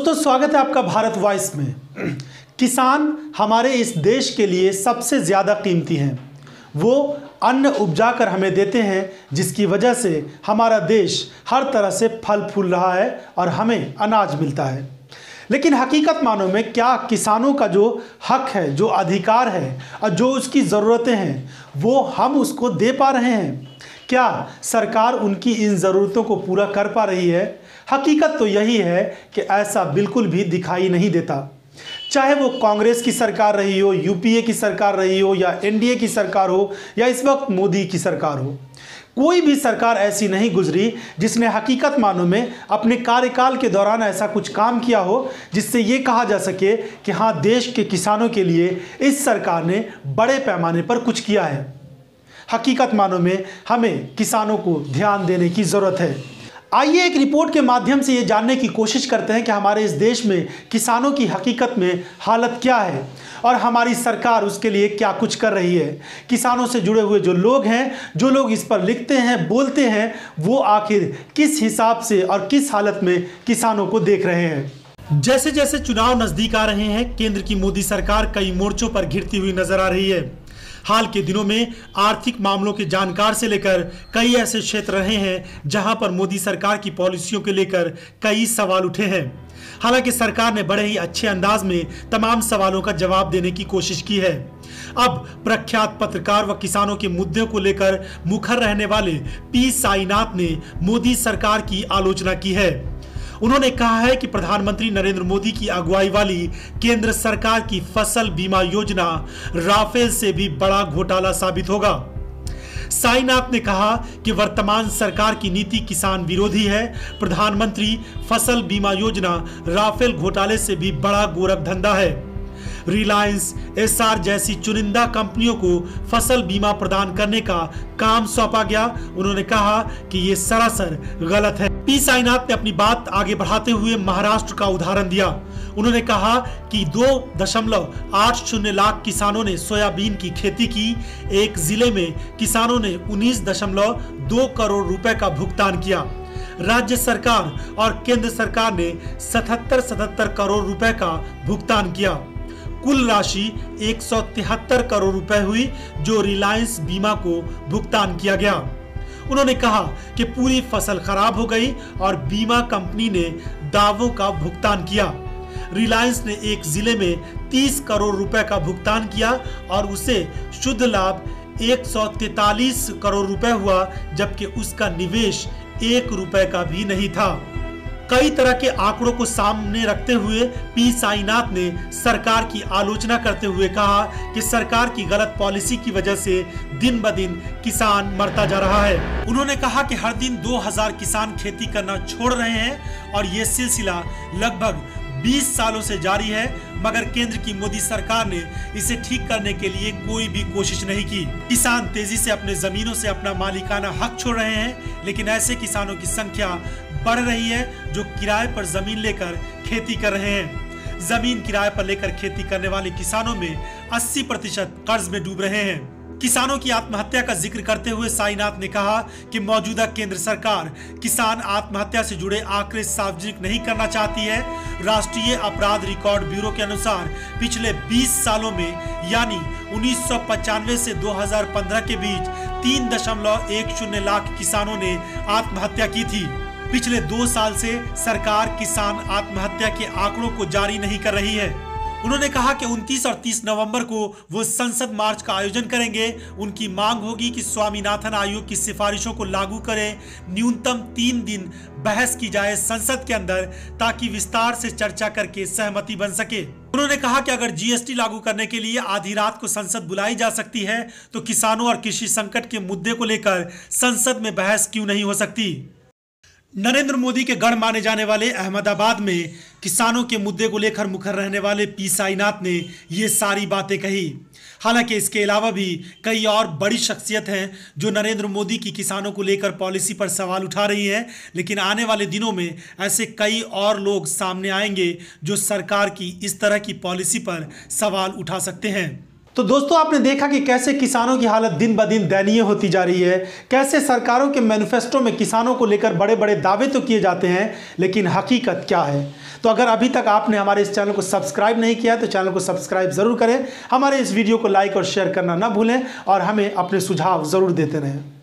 दोस्तों, स्वागत है आपका भारत वॉइस में। किसान हमारे इस देश के लिए सबसे ज़्यादा कीमती हैं। वो अन्न उपजाकर हमें देते हैं, जिसकी वजह से हमारा देश हर तरह से फल फूल रहा है और हमें अनाज मिलता है। लेकिन हकीकत मानों में क्या किसानों का जो हक है, जो अधिकार है और जो उसकी ज़रूरतें हैं, वो हम उसको दे पा रहे हैं? क्या सरकार उनकी इन ज़रूरतों को पूरा कर पा रही है? हकीकत तो यही है कि ऐसा बिल्कुल भी दिखाई नहीं देता। चाहे वो कांग्रेस की सरकार रही हो, यूपीए की सरकार रही हो, या एनडीए की सरकार हो, या इस वक्त मोदी की सरकार हो, कोई भी सरकार ऐसी नहीं गुजरी जिसने हकीकत मानों में अपने कार्यकाल के दौरान ऐसा कुछ काम किया हो जिससे ये कहा जा सके कि हाँ, देश के किसानों के लिए इस सरकार ने बड़े पैमाने पर कुछ किया है। हकीकत मानों में हमें किसानों को ध्यान देने की ज़रूरत है। आइए एक रिपोर्ट के माध्यम से ये जानने की कोशिश करते हैं कि हमारे इस देश में किसानों की हकीकत में हालत क्या है और हमारी सरकार उसके लिए क्या कुछ कर रही है। किसानों से जुड़े हुए जो लोग हैं, जो लोग इस पर लिखते हैं, बोलते हैं, वो आखिर किस हिसाब से और किस हालत में किसानों को देख रहे हैं। जैसे जैसे चुनाव नज़दीक आ रहे हैं, केंद्र की मोदी सरकार कई मोर्चों पर घिरती हुई नजर आ रही है। हाल के दिनों में आर्थिक मामलों के जानकार से लेकर कई ऐसे क्षेत्र रहे हैं जहां पर मोदी सरकार की पॉलिसियों को लेकर कई सवाल उठे हैं। हालांकि सरकार ने बड़े ही अच्छे अंदाज में तमाम सवालों का जवाब देने की कोशिश की है। अब प्रख्यात पत्रकार व किसानों के मुद्दों को लेकर मुखर रहने वाले पी साईनाथ ने मोदी सरकार की आलोचना की है। उन्होंने कहा है कि प्रधानमंत्री नरेंद्र मोदी की अगुवाई वाली केंद्र सरकार की फसल बीमा योजना राफेल से भी बड़ा घोटाला साबित होगा। साईनाथ ने कहा कि वर्तमान सरकार की नीति किसान विरोधी है। प्रधानमंत्री फसल बीमा योजना राफेल घोटाले से भी बड़ा गोरख धंधा है। रिलायंस, एसआर जैसी चुनिंदा कंपनियों को फसल बीमा प्रदान करने का काम सौंपा गया। उन्होंने कहा कि ये सरासर गलत है। पी साईनाथ ने अपनी बात आगे बढ़ाते हुए महाराष्ट्र का उदाहरण दिया। उन्होंने कहा कि 2.80 लाख किसानों ने सोयाबीन की खेती की। एक जिले में किसानों ने 19.2 करोड़ रुपए का भुगतान किया। राज्य सरकार और केंद्र सरकार ने 77 करोड़ रुपए का भुगतान किया। कुल राशि 173 करोड़ रुपए हुई जो रिलायंस बीमा को भुगतान किया गया। उन्होंने कहा कि पूरी फसल खराब हो गई और बीमा कंपनी ने दावों का भुगतान किया। रिलायंस ने एक जिले में 30 करोड़ रुपए का भुगतान किया और उसे शुद्ध लाभ 143 करोड़ रुपए हुआ, जबकि उसका निवेश 1 रुपए का भी नहीं था। कई तरह के आंकड़ों को सामने रखते हुए पी साईनाथ ने सरकार की आलोचना करते हुए कहा कि सरकार की गलत पॉलिसी की वजह से दिन ब दिन किसान मरता जा रहा है। उन्होंने कहा कि हर दिन 2000 किसान खेती करना छोड़ रहे हैं और ये सिलसिला लगभग 20 सालों से जारी है, मगर केंद्र की मोदी सरकार ने इसे ठीक करने के लिए कोई भी कोशिश नहीं की। किसान तेजी से अपने जमीनों से अपना मालिकाना हक छोड़ रहे हैं, लेकिन ऐसे किसानों की संख्या बढ़ रही है जो किराए पर जमीन लेकर खेती कर रहे हैं। जमीन किराए पर लेकर खेती करने वाले किसानों में 80% कर्ज में डूब रहे हैं। किसानों की आत्महत्या का जिक्र करते हुए साईनाथ ने कहा कि मौजूदा केंद्र सरकार किसान आत्महत्या से जुड़े आंकड़े सार्वजनिक नहीं करना चाहती है। राष्ट्रीय अपराध रिकॉर्ड ब्यूरो के अनुसार पिछले 20 सालों में यानी 1995 से 2015 के बीच 3.10 लाख किसानों ने आत्महत्या की थी। पिछले 2 साल से सरकार किसान आत्महत्या के आंकड़ों को जारी नहीं कर रही है। उन्होंने कहा कि 29 और 30 नवंबर को वो संसद मार्च का आयोजन करेंगे। उनकी मांग होगी कि स्वामीनाथन आयोग की सिफारिशों को लागू करें। न्यूनतम 3 दिन बहस की जाए संसद के अंदर, ताकि विस्तार से चर्चा करके सहमति बन सके। उन्होंने कहा कि अगर जीएसटी लागू करने के लिए आधी रात को संसद बुलाई जा सकती है, तो किसानों और कृषि संकट के मुद्दे को लेकर संसद में बहस क्यों नहीं हो सकती। नरेंद्र मोदी के गढ़ माने जाने वाले अहमदाबाद में किसानों के मुद्दे को लेकर मुखर रहने वाले पी साईनाथ ने ये सारी बातें कही। हालांकि इसके अलावा भी कई और बड़ी शख्सियत हैं जो नरेंद्र मोदी की किसानों को लेकर पॉलिसी पर सवाल उठा रही हैं, लेकिन आने वाले दिनों में ऐसे कई और लोग सामने आएंगे जो सरकार की इस तरह की पॉलिसी पर सवाल उठा सकते हैं। तो दोस्तों आपने देखा कि कैसे किसानों की हालत दिन ब दिन दयनीय होती जा रही है, कैसे सरकारों के मैनिफेस्टो में किसानों को लेकर बड़े बड़े दावे तो किए जाते हैं, लेकिन हकीकत क्या है। तो अगर अभी तक आपने हमारे इस चैनल को सब्सक्राइब नहीं किया तो चैनल को सब्सक्राइब ज़रूर करें, हमारे इस वीडियो को लाइक और शेयर करना ना भूलें और हमें अपने सुझाव ज़रूर देते रहें।